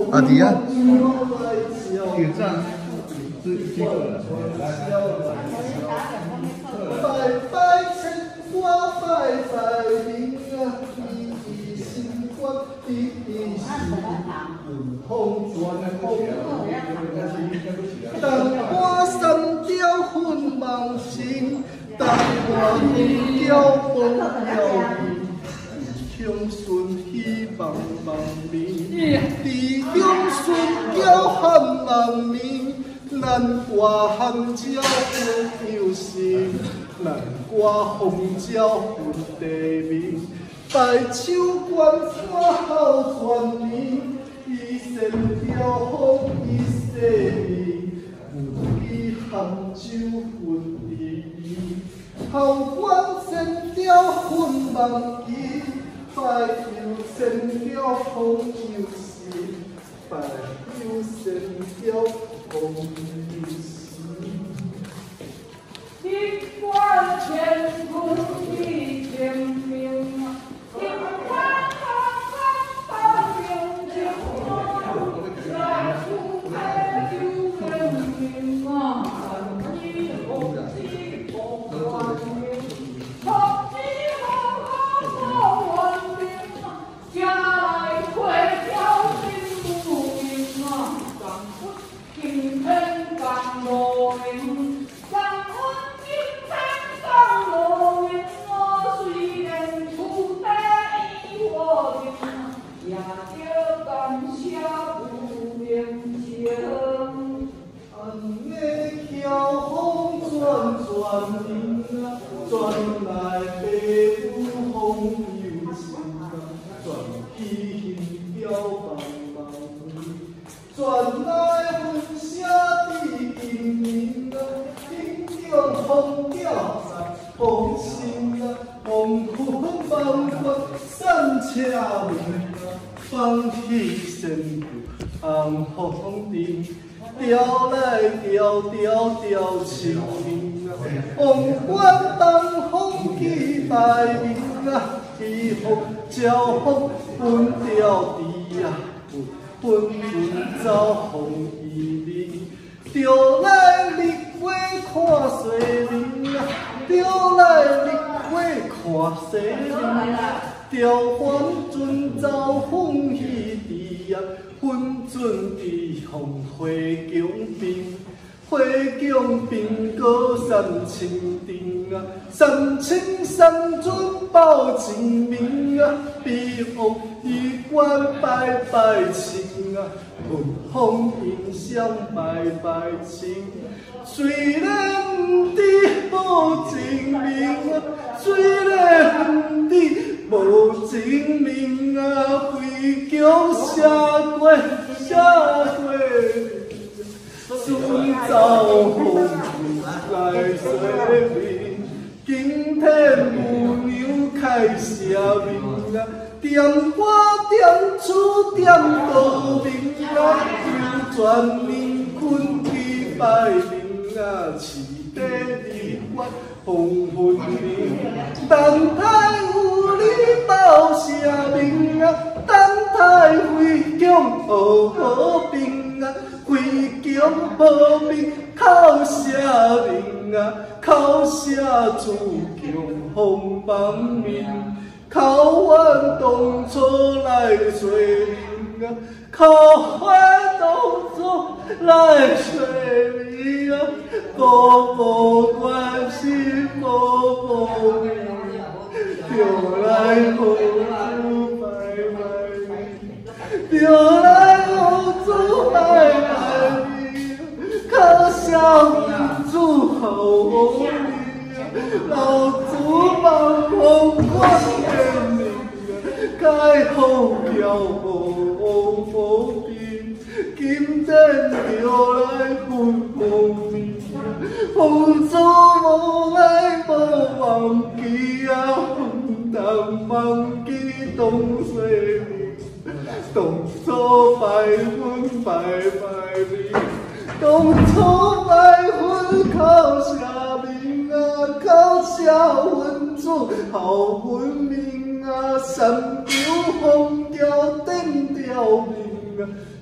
阿弟啊，挑战这个了。拜拜青瓜，拜拜林啊，一心关，一心风转风。当我三条粉梦醒，当我一条风摇。 乡村希望万民，地乡村叫喊万民，咱歌喊叫分有心，咱歌风叫分地名，拜手观山后传名，以神雕风以世名，以杭州分地名，后观神雕分万金。 拜有神雕风有神，拜有神雕风有神。 一贯乾坤一天明，一贯方明镜来出海就分明啊，一红一红光明，红一红万明，家来会挑心不明啊，今天刚落明。 也叫感谢有灵性， 安尼巧风转明啊，转来白雾风有情啊，转去云飘茫茫云，转来云霞地金明啊，天中风调在风心啊，风困风困散车明。 放起身躯红红的，调来调清明啊，风管东风起大明啊，起风招风分调地啊，分走风移明，调来日月看西明啊，调来日月看西明。 调翻转走风雨地啊，分准地风花强兵，花强兵高山青顶啊，山青山准报前明啊，比风一关拜拜清啊，闻风音响拜拜清，虽然不知无情明啊，虽然不知。 无证明啊，归疆写过，顺走风来西面，今天牛牛开社面啊，点歌点厝点道明啊，就全面困去拜明啊，市地日月风分明，等待有你报社名啊，等待归疆和平啊，归疆和平靠社名啊，靠社自强风万民，靠阮当初来做名啊，靠阮当初来做名啊，步步关心步步命，调来好主拜拜，调来好主拜拜，靠小民主好命，老祖望风光天明，该风飘无风平，今天调来分风明。 风走无来无忘记啊，风东忘记东西面，当初拜分拜拜面，当初拜分靠社名啊，靠社分主好分明啊，山雕风调顶调明啊。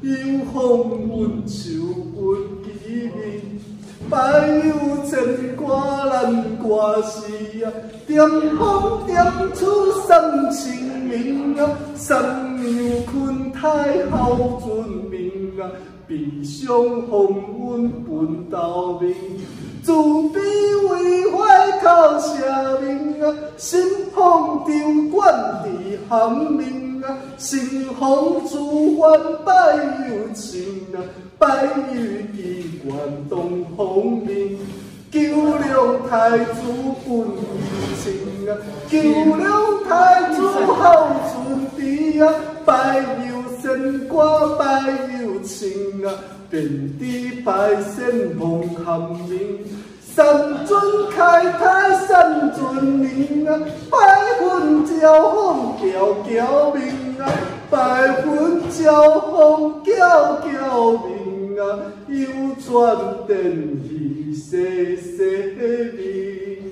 有风阮手阮记面，白有牵挂咱歌诗啊，点风点出三清明啊，三娘困太后尊名啊，悲伤风阮分斗面，自卑为怀靠社名啊，心风丢管伫寒命啊，心风自烦百有情啊，百有机关东风明。九龙太子本有情啊，九龙太子好尊弟啊，百有仙歌百有情啊，遍地百仙梦含名。三尊开泰三尊明啊，百分交锋交交明啊，百分交锋交交明啊，有转电气细细明。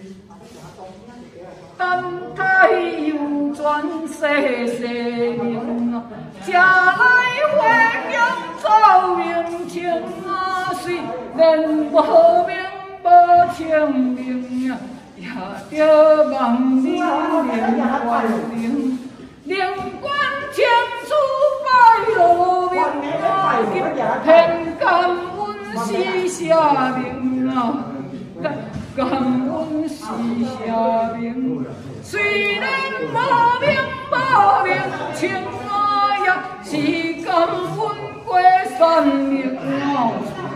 等待有转细细明啊，吃来花香走明情啊，虽然无明。无清明啊，也着望你灵官灵，灵官千处拜路明啊，天感恩是下明啊，感恩是下明。虽然无名情啊，也是感恩过三明啊，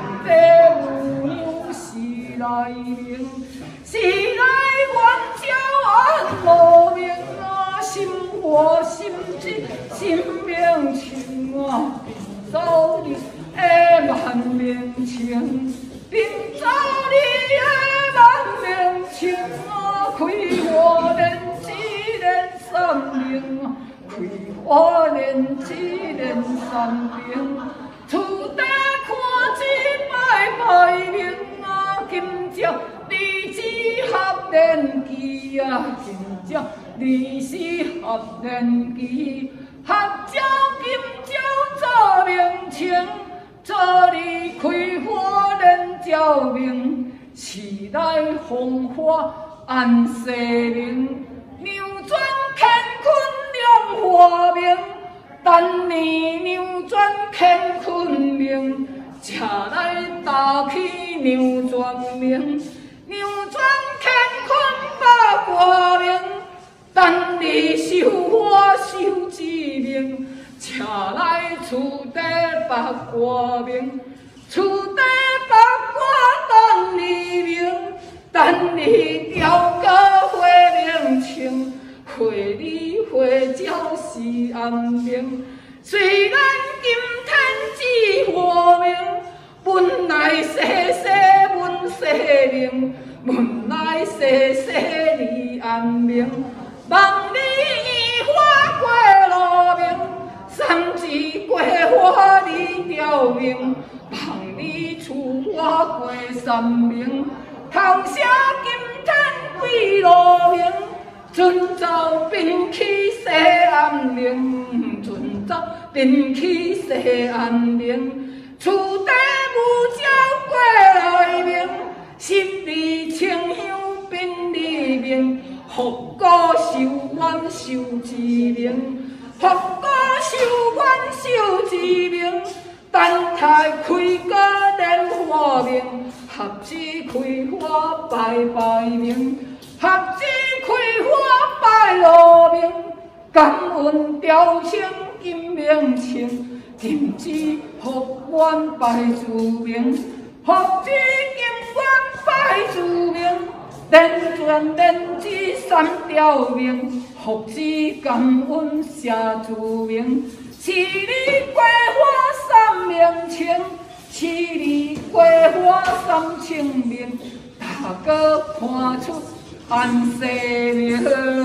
来明，是来愿照安无明啊，心和心知心明情啊，走你的万明情，并走你的万明情啊，开花莲一莲三明啊，开花莲一莲三明，厝底看一摆明。今朝二支合连旗啊，今朝二支合连旗，合照今朝做明情，做你开花莲照明，时来风花按世明，扭转乾坤亮华明，等你扭转乾坤明。车来打起扭转明，扭转乾坤把歌名，等你收花收志明。车来厝底把歌名，厝底把歌等你明，等你调歌花明情，花里花照是暗明。虽然今天只和明，本来世世阮世灵，本来世世你暗明。望你移花过路明，三枝桂花你调明。望你出花过三明，头写今天归路明。准走并起西安陵，准走并起西安陵，厝底牛鸟过来明，心里清香并里明，福果寿愿寿之明，福果寿愿寿之明，等待开果莲花明，合子开花拜拜明。合子开花拜路明，感恩调情金明情，金枝福愿拜祖明，福子金愿拜祖明，连转连枝三条明，福子感恩谢祖明，是你桂花三明情，是你桂花三清明，大哥看出。安世明，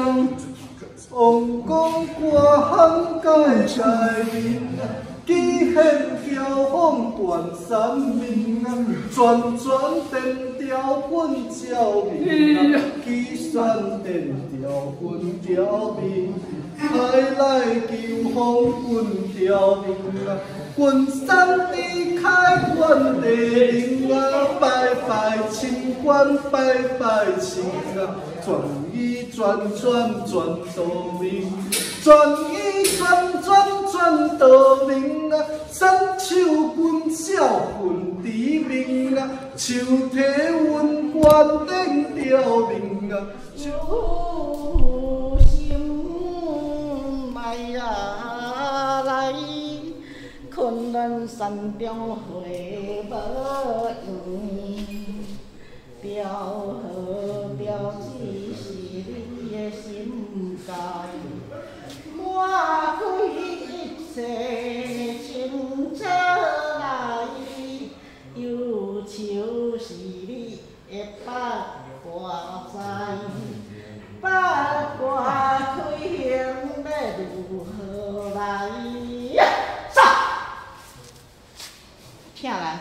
王公歌行界面，举显交锋断三明啊，转转电调阮照明啊，举转电调阮照明，来来求风阮照明啊。 云山离开原地灵啊，拜拜清官，拜拜清啊，转一转转转到明，转一转转转到明啊，山手君照云知明啊，手提云关灯吊明啊。 昆仑山中花无圆，调和调只是你的心界，抹开一切情错来，忧愁是你的八卦在，八卦开行要如何来？请来。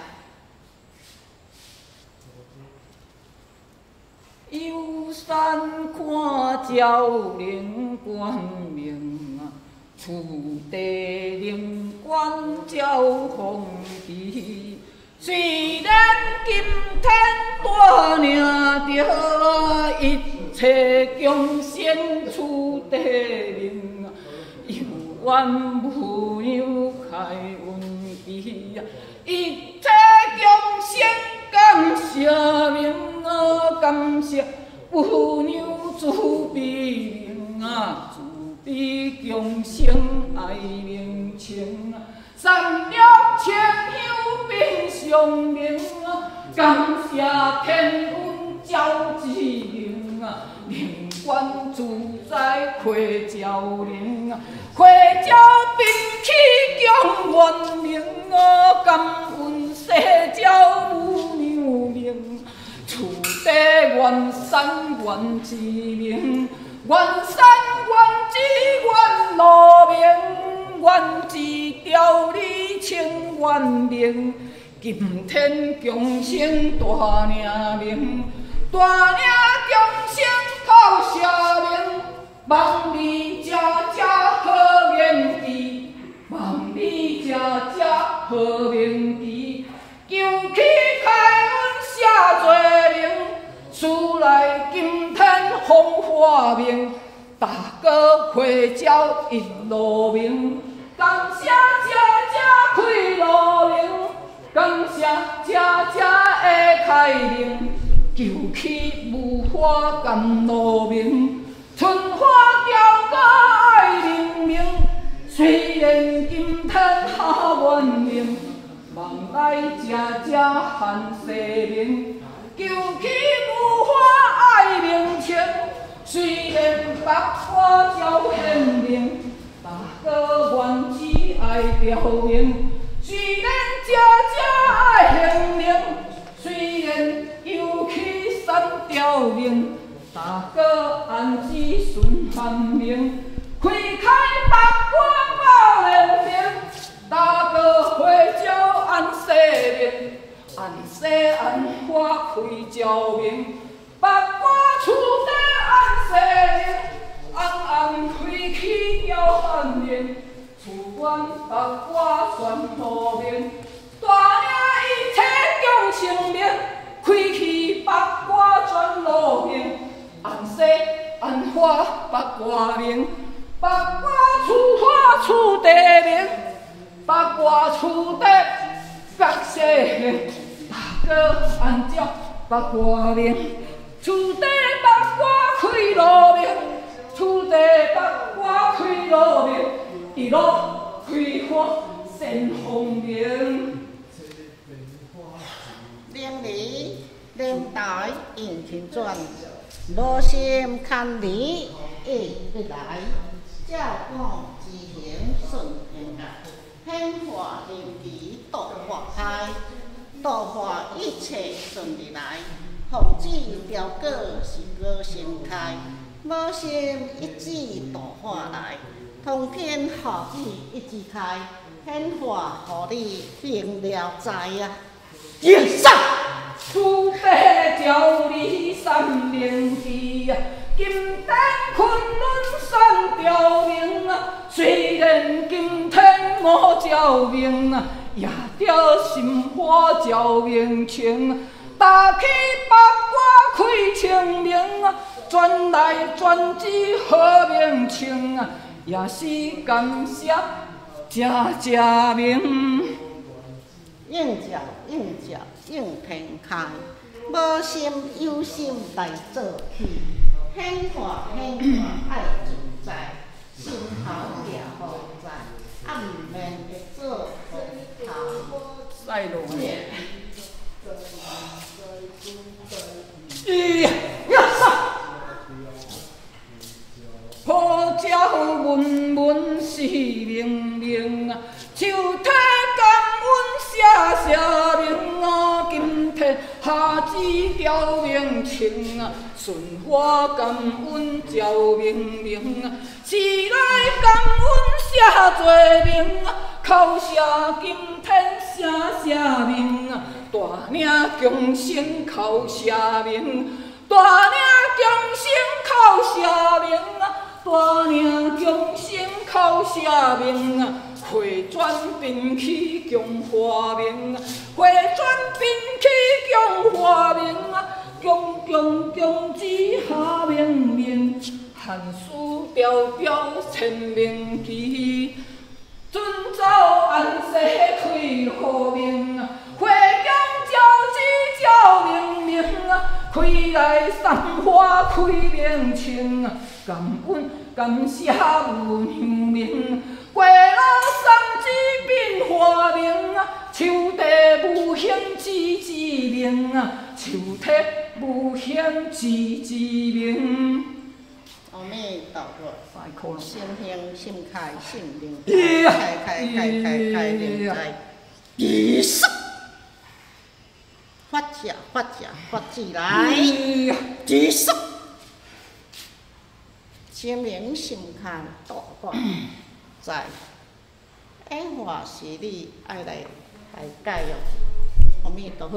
游山看照灵光明啊，厝地灵光照风地。虽然今天大领着一切众生厝地灵啊，有缘无有开运气啊。一切众生感谢明啊，感谢父娘慈悲明啊，慈悲众生爱明情啊，善良清幽并常明啊，感谢天运照之明啊，灵观自在开照灵啊，开照并起强愿明啊，感恩世照母娘明，厝地愿山愿之明，愿山愿之愿路明，愿之条理清愿明，今天众生大领明，大领众生靠下明，望你家家好言地，望你家家好名地，求起开运下罪名，厝内今天风化明，大哥会照一路明，感谢家家开路明，感谢家家的开明，求起无花甘露明，春花调歌爱明明，虽然今天下愿明，望来家家含世明，求起无花爱明情，虽然白花照显明，大哥愿只爱调明，虽然家家爱显明，虽然游起山调明，大哥安置顺汉明，开开八卦报人明，大哥会照安世明，安世安花开照明，八卦厝底安世明，暗暗开起摇汉明，厝阮八卦全路明，大领一切众生明，开起八卦全路明，安世安花八卦明，八卦厝花厝地明，八卦厝地各世明，大哥按照八卦明，厝地八卦开路明，厝地八卦开路明，一路开花sen风明。 灵里灵台应天转，罗心看你一日来，照光之行顺天来，显化灵机度化开，度化一切顺利来，奉旨调过是歌声开，无心一指度化来，通天下雨一枝开，显化互你明了知啊！ 耶上，厝地调理三灵机啊，金丹昆仑山调明啊，虽然今天我照明啊，夜着心花照明情，打起八卦开清明啊，转来转去好明清啊，也是感谢正明。 应照应照应天开，无心有心来做戏，显化爱自在，心头也好在，暗面会做风头。 赛罗耶！呀好鸟文文是明明啊，树体感恩谢谢明啊，金体下枝调明清啊，顺花感恩照明明啊，时来感恩谢做明啊，口写金天谢谢明啊，大领强身口写明，大领强身口写明啊。大领强身口写明啊，回转兵器强化明啊，回转兵器强化明啊，强之下明明，汉书条条千明旗，准走安西开好明啊，花江照明明啊，开来三花开明清啊。感恩感谢有娘明，过路三枝变花明啊，树地无形枝明啊，树体无形枝明。 阿弥陀佛，心兴心开心灵开灵在，结束，发起来，结束。心灵心开大观在，演化是你爱来教育，阿弥陀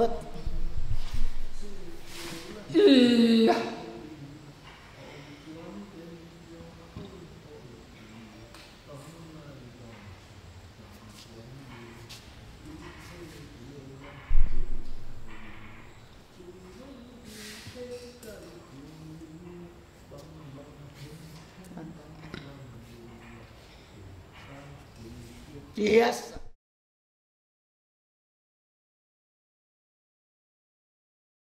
佛。Yes.